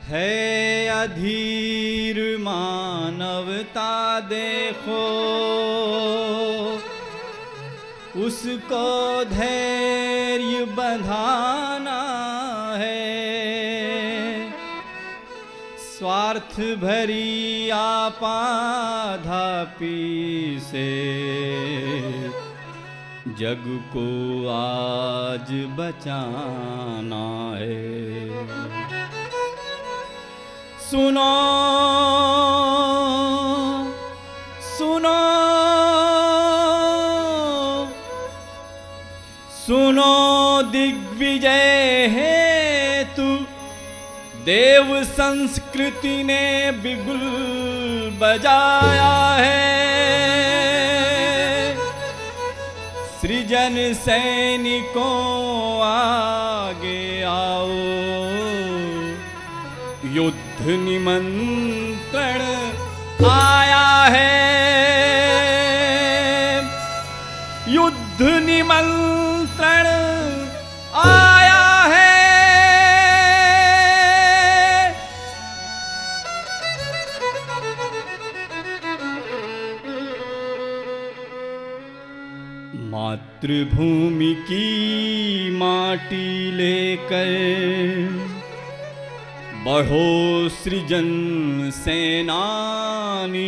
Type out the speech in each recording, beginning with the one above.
है अधीर मानवता देखो, उसको धैर्य बंधाना है। स्वार्थ भरी आपाधापी से जग को आज बचाना है। सुनो सुनो सुनो, दिग्विजय हेतु देव संस्कृति ने बिगुल बजाया है। सृजन सैनिकों आगे आओ, युद्ध निमंत्रण आया है। युद्ध निमंत्रण आया है। मातृभूमि की माटी लेकर बढ़ो सृजन सेनानी।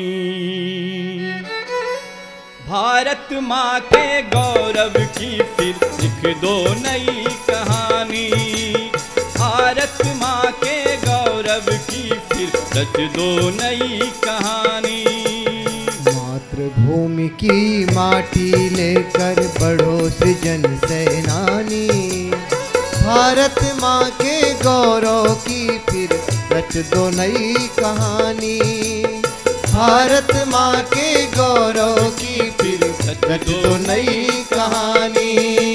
भारत माँ के गौरव की फिर लिख दो नई कहानी। भारत माँ के गौरव की फिर रच दो नई कहानी। मातृभूमि की माटी लेकर बढ़ो सृजन सेनानी। भारत माँ के गौरव की फिर रच दो नई कहानी। भारत माँ के गौरव की फिर रच दो नई कहानी।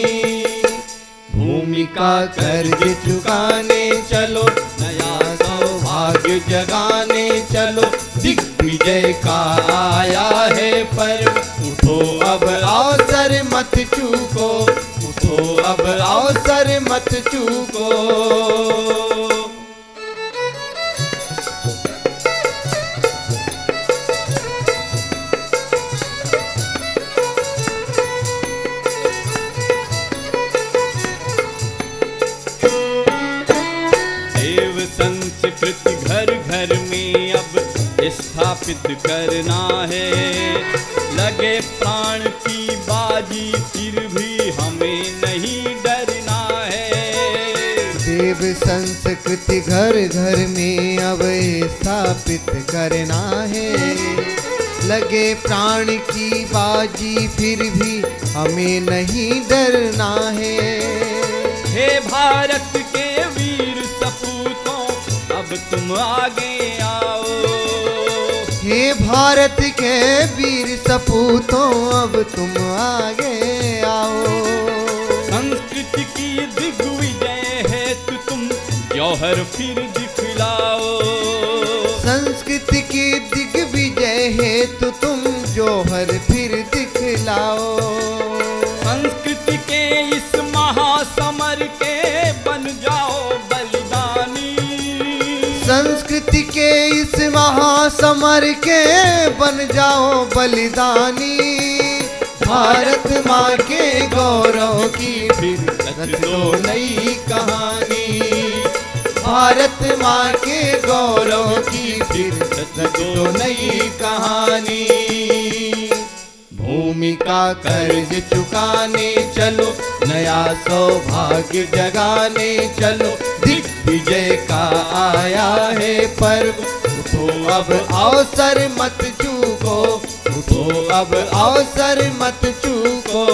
भूमि का कर्ज चुकाने चलो, नया सौभाग्य जगाने चलो। दिग्विजय का आया है पर्व, उठो अब अवसर मत चूको। उठो अब अवसर मत चूको। देव संस्कृति घर घर में अब स्थापित करना है। लगे प्राण की बाजी फिर भी हमें नहीं डरना है। देव संस्कृति घर घर में अब स्थापित करना है। लगे प्राण की बाजी फिर भी हमें नहीं डरना है। हे भारत के वीर सपूतों, अब तुम आगे आओ। हे भारत के वीर सपूतों, अब तुम आगे आओ। संस्कृति की दिग्विजय हेतु तुम जौहर फिर दिखलाओ। संस्कृति की दिग्विजय हेतु तुम जौहर फिर दिखलाओ। संस्कृति के इस महासमर के बन जाओ बलिदानी। संस्कृति के इस महासमर के बन जाओ बलिदानी। भारत माँ के गौरव की फिर रच दो नई कहानी। भारत माँ के गौरव की फिर रच दो नई कहानी। भूमि का कर्ज चुकाने चलो, नया सौभाग्य जगाने चलो। दिग्विजय का आया है पर्व, उठो अब अवसर मत चूको। उठो अब अवसर मत चूको।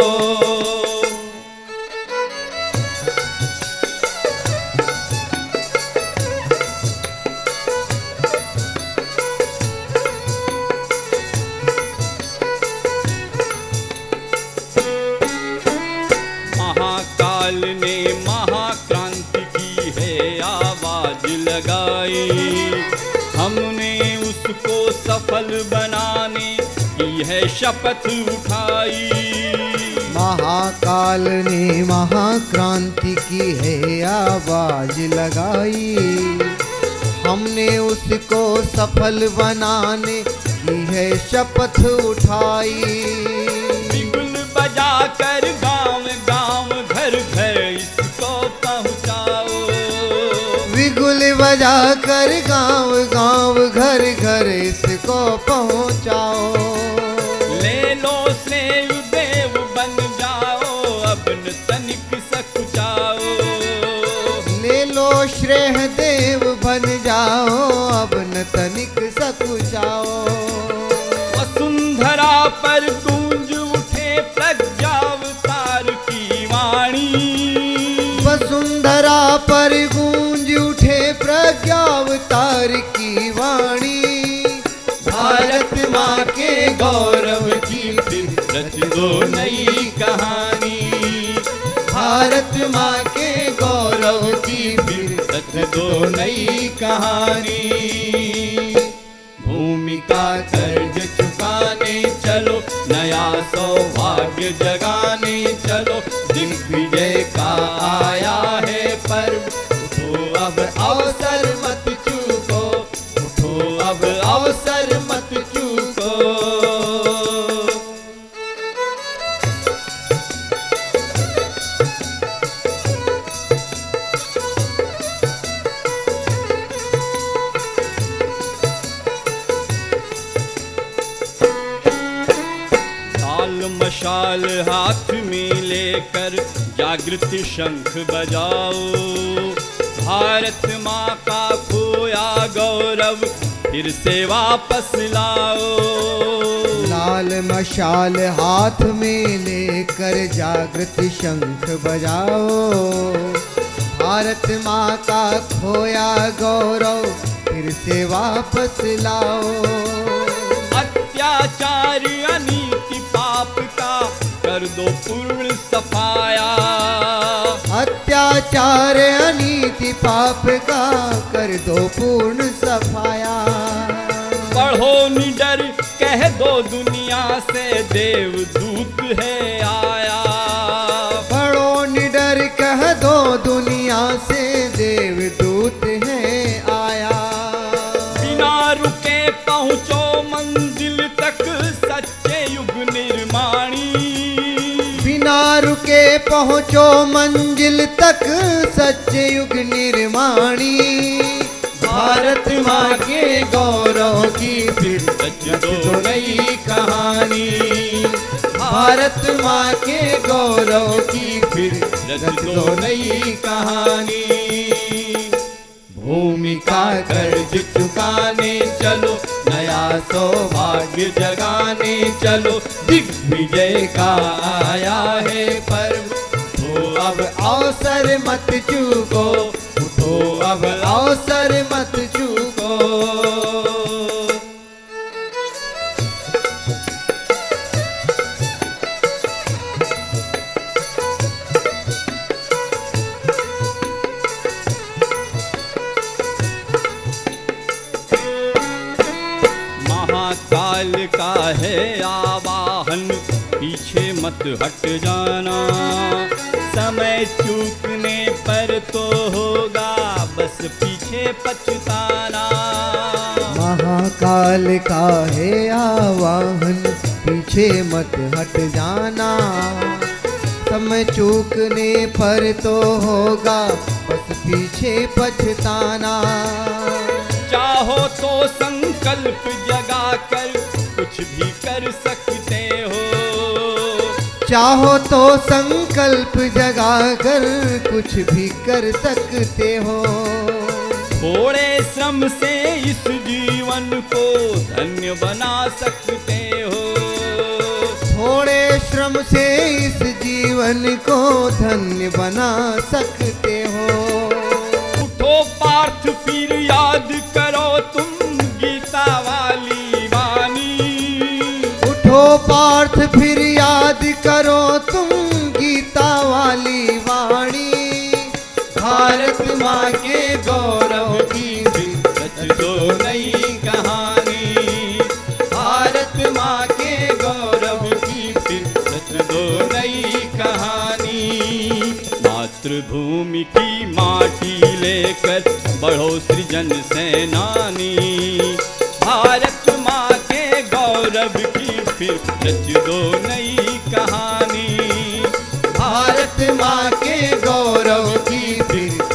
महाकाल ने महाक्रांति की है आवाज लगाई। हमने उसको सफल बनाने की है शपथ उठाई। महाकाल ने महाक्रांति की है आवाज लगाई। हमने उसको सफल बनाने की है शपथ उठाई। बिगुल बजाकर गांव गांव घर घर इसको पहुंचाओ। बिगुल बजाकर गांव गांव घर घर इसको पहुंचाओ। ले लो श्रेय देव बन जाओ अब न तनिक सकुचाओ। ले लो श्रेय देव बन जाओ अब न तनिक सकुचाओ। वसुंधरा पर गूंज उठे प्रज्ञावतार की वाणी। वसुंधरा पर गूंज उठे प्रज्ञावतार की वाणी। भारत माँ के गौरव की फिर रच दो नई कहानी। भारत माँ के गौरव की फिर रच दो नई कहानी। भूमि का कर्ज चुकाने चलो, नया सौभाग्य जगाने चलो। दिग्विजय का आया है पर्व, उठो अब अवसर मत चूको। उठो अब अवसर मत चूको। मशाल हाथ में लेकर जागृत शंख बजाओ। भारत माँ का खोया गौरव फिर से वापस लाओ। लाल मशाल हाथ में लेकर जागृत शंख बजाओ। भारत माँ का खोया गौरव फिर से वापस लाओ। अत्याचार अनीति पाप का कर दो पूर्ण सफाया। अत्याचार अनीति पाप का कर दो पूर्ण सफाया। बढ़ो निडर कह दो दुनिया से देवदूत है आया। बढ़ो निडर कह दो दुनिया से देवदूत है आया। बिना रुके पहुँचो मंजिल तक सच्चे युग निर्माणी। बिना रुके पहुँचो मंजिल तक सच्चे युग निर्माणी। भारत माँ के गौरव की फिर रच दो नई कहानी। भारत माँ के गौरव की फिर रच दो नई कहानी। भूमि का कर्ज चुकाने चलो, नया सौभाग्य जगाने चलो। दिग्विजय का आया है पर्व, उठो अब अवसर मत चूको। उठो अब अवसर मत चूको। महाकाल का है आवाहन पीछे मत हट जाना। समय चूकने पर तो होगा बस पीछे पछताना। महाकाल का है आवाहन पीछे मत हट जाना। समय चूकने पर तो होगा बस पीछे पछताना। चाहो तो संकल्प जगा कर कुछ भी कर सकते हो। चाहो तो संकल्प जगा कर कुछ भी कर सकते हो। थोड़े श्रम से इस जीवन को धन्य बना सकते हो। थोड़े श्रम से इस जीवन को धन्य बना सकते हो। उठो पार्थ फिर याद करो तुम गीता वाली वाणी। उठो पार्थ फिर याद करो तुम गीता वाली वाणी। भारत माँ के गौरव की फिर रच दो नई कहानी। भारत माँ के गौरव की फिर रच दो नई कहानी। मातृभूमि की माटी लेकर बढ़ो सृजन से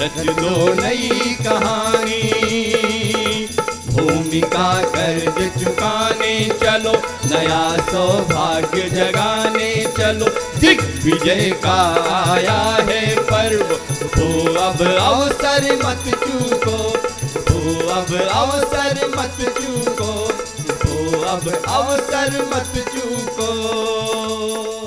रच दो नई कहानी। भूमि का कर्ज चुकाने चलो, नया सौभाग्य जगाने चलो। दिग्विजय का आया है पर्व, वो अब अवसर मत चूको, वो अब अवसर मत चूको, वो अब अवसर मत चूको।